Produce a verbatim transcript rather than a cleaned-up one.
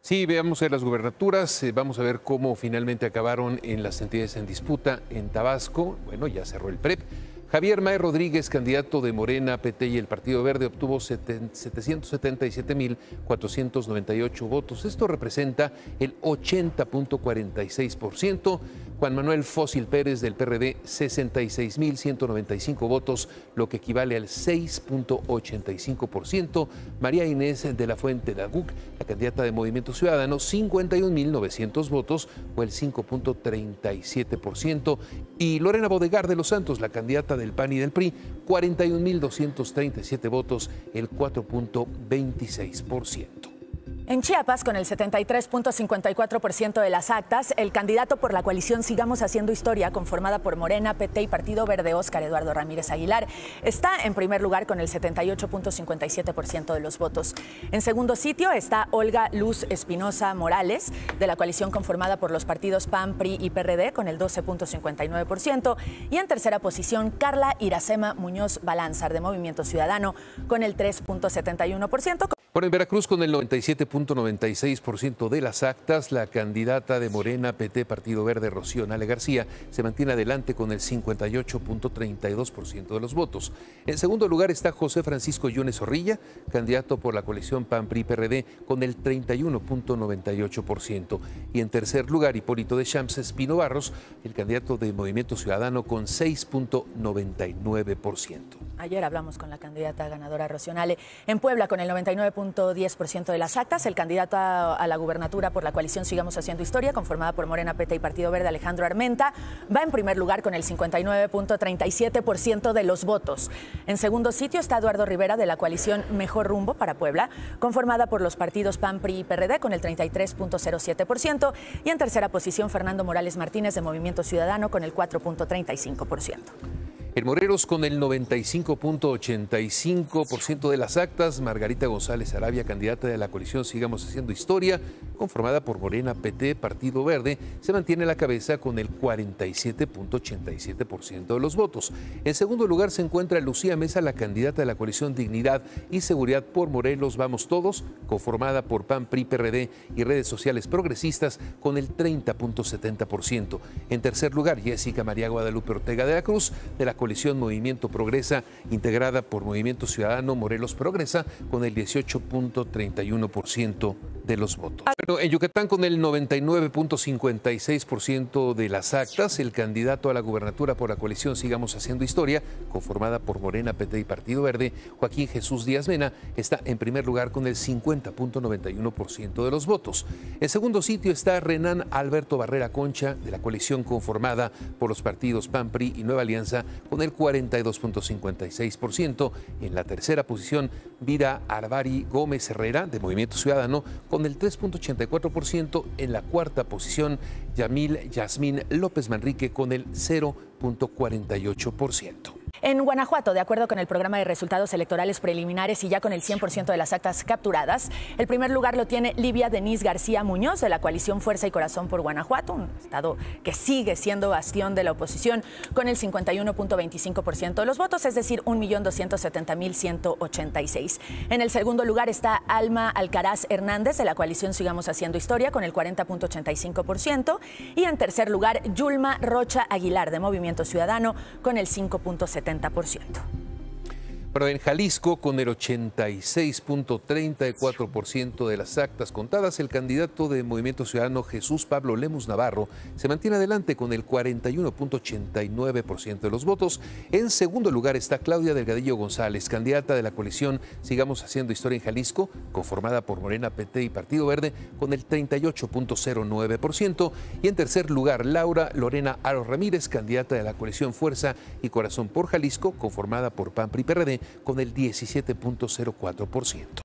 Sí, veamos en las gubernaturas, eh, vamos a ver cómo finalmente acabaron en las entidades en disputa en Tabasco. Bueno, ya cerró el P R E P. Javier May Rodríguez, candidato de Morena, P T y el Partido Verde, obtuvo setecientos setenta y siete mil cuatrocientos noventa y ocho votos. Esto representa el ochenta punto cuarenta y seis por ciento. Juan Manuel Fósil Pérez del P R D, sesenta y seis mil ciento noventa y cinco votos, lo que equivale al seis punto ochenta y cinco por ciento. María Inés de la Fuente Daguc, la candidata de Movimiento Ciudadano, cincuenta y un mil novecientos votos, o el cinco punto treinta y siete por ciento. Y Lorena Bodegar de los Santos, la candidata del P A N y del P R I, cuarenta y un mil doscientos treinta y siete votos, el cuatro punto veintiséis por ciento. En Chiapas, con el setenta y tres punto cincuenta y cuatro por ciento de las actas, el candidato por la coalición Sigamos Haciendo Historia, conformada por Morena, P T y Partido Verde, Óscar Eduardo Ramírez Aguilar, está en primer lugar con el setenta y ocho punto cincuenta y siete por ciento de los votos. En segundo sitio está Olga Luz Espinosa Morales, de la coalición conformada por los partidos P A N, P R I y P R D, con el doce punto cincuenta y nueve por ciento. Y en tercera posición, Carla Iracema Muñoz Balánzar, de Movimiento Ciudadano, con el tres punto setenta y uno por ciento. Bueno, en Veracruz, con el noventa y siete punto noventa y seis por ciento de las actas, la candidata de Morena, P T, Partido Verde, Rocío Nale García, se mantiene adelante con el cincuenta y ocho punto treinta y dos por ciento de los votos. En segundo lugar está José Francisco Yunes Zorrilla, candidato por la coalición P A N, P R I y P R D, con el treinta y uno punto noventa y ocho por ciento. Y en tercer lugar, Hipólito de Champs Espino Barros, el candidato de Movimiento Ciudadano, con seis punto noventa y nueve por ciento. Ayer hablamos con la candidata ganadora Rocío Nale. En Puebla, con el noventa y nueve punto diez por ciento de las actas, el candidato a la gubernatura por la coalición Sigamos Haciendo Historia, conformada por Morena, P T y Partido Verde, Alejandro Armenta, va en primer lugar con el cincuenta y nueve punto treinta y siete por ciento de los votos. En segundo sitio está Eduardo Rivera, de la coalición Mejor Rumbo para Puebla, conformada por los partidos P A N, P R I y P R D, con el treinta y tres punto cero siete por ciento. Y en tercera posición, Fernando Morales Martínez, de Movimiento Ciudadano, con el cuatro punto treinta y cinco por ciento. En Morelos, con el noventa y cinco punto ochenta y cinco por ciento de las actas, Margarita González Arabia, candidata de la coalición Sigamos Haciendo Historia, conformada por Morena, P T, Partido Verde, se mantiene a la cabeza con el cuarenta y siete punto ochenta y siete por ciento de los votos. En segundo lugar se encuentra Lucía Mesa, la candidata de la coalición Dignidad y Seguridad por Morelos Vamos Todos, conformada por P A N, P R I, P R D y redes sociales progresistas, con el treinta punto setenta por ciento. En tercer lugar, Jessica María Guadalupe Ortega de la Cruz, de la coalición Movimiento Progresa, integrada por Movimiento Ciudadano Morelos Progresa, con el dieciocho punto treinta y uno por ciento de los votos. Pero en Yucatán, con el noventa y nueve punto cincuenta y seis por ciento de las actas, el candidato a la gubernatura por la coalición Sigamos Haciendo Historia, conformada por Morena, P T y Partido Verde, Joaquín Jesús Díaz Mena, está en primer lugar con el cincuenta punto noventa y uno por ciento de los votos. En segundo sitio está Renan Alberto Barrera Concha, de la coalición conformada por los partidos P A N, P R I y Nueva Alianza, con el cuarenta y dos punto cincuenta y seis por ciento. En la tercera posición, Vira Arbari Gómez Herrera, de Movimiento Ciudadano, con el tres punto ochenta y cuatro por ciento. En la cuarta posición, Yamil Yasmín López Manrique, con el cero punto cuarenta y ocho por ciento. En Guanajuato, de acuerdo con el programa de resultados electorales preliminares y ya con el cien por ciento de las actas capturadas, el primer lugar lo tiene Livia Denise García Muñoz, de la coalición Fuerza y Corazón por Guanajuato, un estado que sigue siendo bastión de la oposición, con el cincuenta y uno punto veinticinco por ciento de los votos, es decir, un millón doscientos setenta mil ciento ochenta y seis. En el segundo lugar está Alma Alcaraz Hernández, de la coalición Sigamos Haciendo Historia, con el cuarenta punto ochenta y cinco por ciento. Y en tercer lugar, Yulma Rocha Aguilar, de Movimiento Ciudadano, con el cinco punto setenta por ciento. Pero en Jalisco, con el ochenta y seis punto treinta y cuatro por ciento de las actas contadas, el candidato de Movimiento Ciudadano, Jesús Pablo Lemus Navarro, se mantiene adelante con el cuarenta y uno punto ochenta y nueve por ciento de los votos. En segundo lugar está Claudia Delgadillo González, candidata de la coalición Sigamos Haciendo Historia en Jalisco, conformada por Morena, P T y Partido Verde, con el treinta y ocho punto cero nueve por ciento. Y en tercer lugar, Laura Lorena Aro Ramírez, candidata de la coalición Fuerza y Corazón por Jalisco, conformada por P A N, P R I y P R D, con el diecisiete punto cero cuatro por ciento.